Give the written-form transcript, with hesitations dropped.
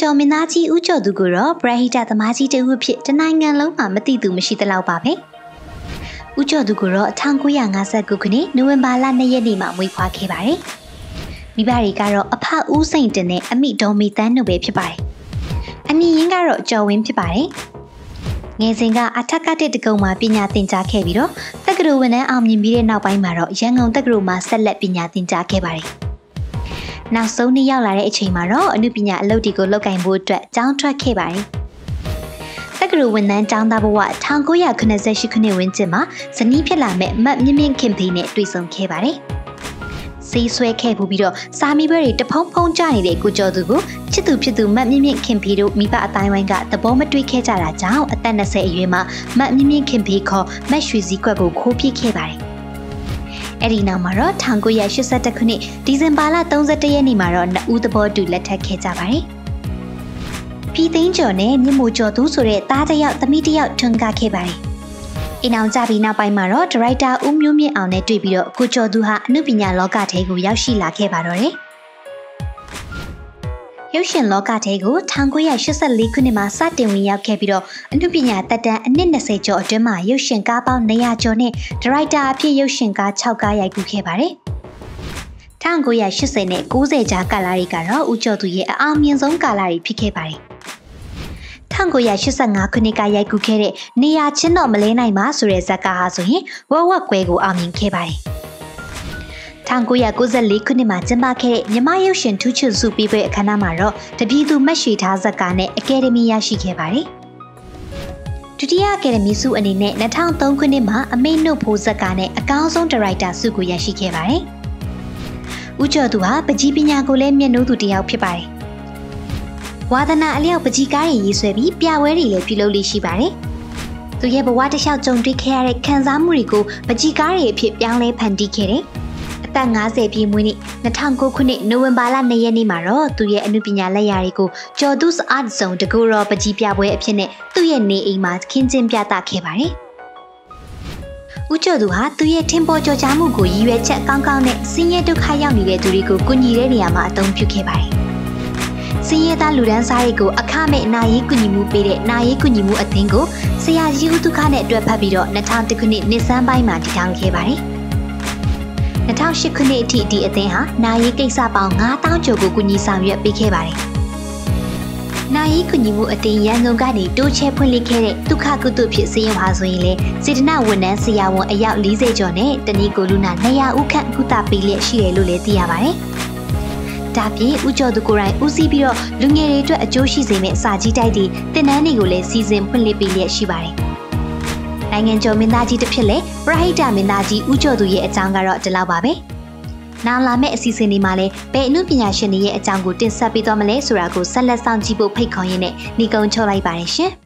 ကျော်မင်းသားကြီးဦးကျော်သူကိုတော့ပရဟိတသမားကြီးတဦးဖြစ်တနိုင်ငံလုံးမှာမသိသူမရှိသလောက်ပါပဲ။ဦးကျော်သူကိုတော့1959ခုနှစ်နိုဝင်ဘာလ2ရက်နေ့မှာမွေးဖွားခဲ့ပါတယ်။မိဘတွေကတော့အဖဦးစိန်တင်နဲ့အမိဒေါ်မီတန်းတို့ပဲဖြစ်ပါတယ်။အမည်ရင်းကတော့ကျော်ဝင်းဖြစ်ပါတယ်။ငယ်စဉ်ကအထက်ကတစ်တကုံမှာပညာသင်ကြားခဲ့ပြီးတော့တက္ကသိုလ်ဝန်ထမ်းအောင်မြင်ပြီးတဲ့နောက်ပိုင်းမှာတော့ရန်ကုန်တက္ကသိုလ်မှာဆက်လက်ပညာသင်ကြားခဲ့ပါတယ်။နောက်ဆုံးနှစ်ရောက်လာတဲ့အချိန်မှာတော့အနုပညာအလုပ်တွေကိုလုပ်ကင်ဖို့အတွက်ကျောင်းထွက်ခဲ့ပါတယ်။တက္ကသိုလ်ဝန်ထမ်းကျောင်းသားဘဝ1988ခုနှစ်ဝန်းကျင်မှာဇနီးဖြစ်လာမဲ့မတ်မြင့်မြင့်ခင်ဖေးနဲ့တွေ့ဆုံခဲ့ပါတယ်။စီးဆွဲခဲ့ပြီးတော့စာမီပွဲတွေတဖုံဖုံကြနေတဲ့ကိုကျော်သူကိုချစ်သူဖြစ်သူမတ်မြင့်မြင့်ခင်ဖေးတို့မိဘအတိုင်းဝိုင်းကသဘောမတွေ့ခဲ့ကြတာကြောင့်အသက်20အရွယ်မှာမတ်မြင့်မြင့်ခင်ဖေးခေါ်မတ်ရွှေစည်းကွက်ကိုခိုးပြစ်ခဲ့ပါတယ်။အဲ့ဒီနောက်မှာတော့1982ခုနှစ်ဒီဇင်ဘာလ31ရက်နေ့မှာတော့နှစ်ဦးသဘောတူလက်ထပ်ခဲ့ကြပါတယ်။ပြည်သိန်းကျော်နဲ့မြင့်မိုးကျော်သူဆိုတဲ့သားတစ်ယောက်သမီးတစ်ယောက်ထွန်းကားခဲ့ပါတယ်။အိမ်အောင်ကြပြီးနောက်ပိုင်းမှာတော့ဒါရိုက်တာဦးမျိုးမြင့်အောင်နဲ့တွေ့ပြီးတော့ကိုကျော်သူဟာအနုပညာလောကထဲကိုရောက်ရှိလာခဲ့ပါတော့တယ်။ရုပ်ရှင်လောကထဲကို1984ခုနှစ်မှာစတင်ဝင်ရောက်ခဲ့ပြီးတော့အနုပညာတက်တန်းအနှစ်20ကျော်အတွင်းမှာရုပ်ရှင်ကားပေါင်း200ကျော်နဲ့ဒါရိုက်တာအဖြစ်ရုပ်ရှင်ကား6ကားရိုက်ကူးခဲ့ပါတယ်။1980နဲ့90ကြားကာလတွေကတော့ဦးကျော်သူရဲ့အအောင်မြင်ဆုံးကာလတွေဖြစ်ခဲ့ပါတယ်။1985ခုနှစ်ကရိုက်ကူးခဲ့တဲ့နေရာချင်းတော့မလဲနိုင်ပါဆိုတဲ့ဇာတ်ကားဟာဆိုရင်ဝက်ဝက်ကွဲကိုအောင်မြင်ခဲ့ပါတယ်။1994ခုနှစ်မှာကျင်းပခဲ့တဲ့မြမရုပ်ရှင်ထူးချွန်ဆုပေးပွဲအခမ်းအနားမှာတော့တပြည်သူမှတ်ရွှေထားဇာတ်ကားနဲ့အကယ်ဒမီရရှိခဲ့ပါတယ်။ဒုတိယအကယ်ဒမီဆုအနေနဲ့2003ခုနှစ်မှာအမိန့်နှုတ်ဖို့ဇာတ်ကားနဲ့အကောင်းဆုံးဒါရိုက်တာဆုကိုရရှိခဲ့ပါတယ်။ဦးကျော်သူဟာပကြီးပညာကိုလည်းမျက်နှိုးသူတစ်ယောက်ဖြစ်ပါတယ်။ဝါသနာအလျောက်ပကြီးကားတွေရေးဆွဲပြီးပြပွဲတွေလည်းပြုလုပ်လို့ရှိပါတယ်။သူရဲ့ဘဝတစ်လျှောက်ကြုံတွေ့ခဲ့ရတဲ့ခံစားမှုတွေကိုပကြီးကားတွေအဖြစ်ပြောင်းလဲဖန်တီးခဲ့တယ်။အသက်50ပြည့်မွေးနေ့2009ခုနှစ်နိုဝင်ဘာလ2ရက်နေ့မှာတော့သူရဲ့အနုပညာလက်ရာတွေကိုကျော်သူစအာ့ဇုံတကူရောပကြီးပြပွဲအဖြစ်နဲ့သူ့ရဲ့နေအိမ်မှာခင်းကျင်းပြသခဲ့ပါတယ်။ဦးကျော်သူဟာသူရဲ့ထင်ပေါ်ကျော်ကြားမှုကိုရည်ရွယ်ချက်ကောင်းကောင်းနဲ့ဆင်းရဲဒုက္ခရောက်နေတဲ့သူတွေကိုကူညီတဲ့နေရာမှာအသုံးပြုခဲ့ပါတယ်။ဆင်းရဲသားလူဒန်းစားတွေကိုအခမဲ့နာရေးကူညီမှုပေးတဲ့နာရေးကူညီမှုအသင်းကိုဆရာကြီးဦးဒုက္ခနဲ့တွဲဖက်ပြီးတော့2001ခုနှစ်နှစ်ဆန်းပိုင်းမှာတည်ထောင်ခဲ့ပါတယ်။2008ခုနှစ်အထိဒီအသင်းဟာနာရေးကိစ္စပေါင်း9000ကျော်ကိုကူညီဆောင်ရွက်ပေးခဲ့ပါတယ်။နာရေးကူညီမှုအသင်းရန်ကုန်ကနေတိုးချဲဖွင့်လှစ်ခဲ့တဲ့ဒုက္ခကုသိုလ်ဖြစ်စည်ရင်ဟာဆိုရင်လေစေတနာဝန်ထမ်းဆရာဝန်အယောက်40ကျော်နဲ့တနည်းကိုလူနာ200ဦးခန့်ကုသပေးလျက်ရှိတယ်လို့လည်းသိရပါတယ်။ဒါပြင်ဦးကျော်သူကိုယ်တိုင်ဦးစီးပြီးတော့လူငယ်တွေအတွက်အကျိုးရှိစေမယ့်စာကြီးတိုက်တွေတင်နန်းတွေကိုလည်းစီစဉ်ဖွင့်လှစ်ပေးလျက်ရှိပါတယ်။နိုင်ငံကျော်မင်းသားကြီးတစ်ဖြစ်လဲပရဟိတမင်းသားကြီးဦးကျော်သူရဲ့အကြောင်းကတော့ဒီလောက်ပါပဲ။နောက်လာမယ့်အစီအစဉ်တွေမှာလည်းဘယ်အမှုပညာရှင်တွေရဲ့အကြောင်းကိုတင်ဆက်ပေးသွားမလဲဆိုတာကိုဆက်လက်စောင့်ကြည့်ဖို့ဖိတ်ခေါ်ရင်းနဲ့ညီကုန်းချုပ်လိုက်ပါတယ်ရှင်။